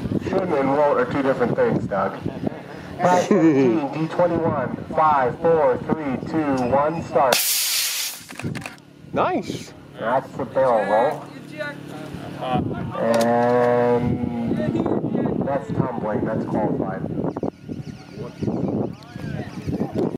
Should and won't are two different things, Doug. 5:15, D21, 5, 4, 3, 2, 1, start. Nice. That's the barrel roll. And that's tumbling, that's qualified.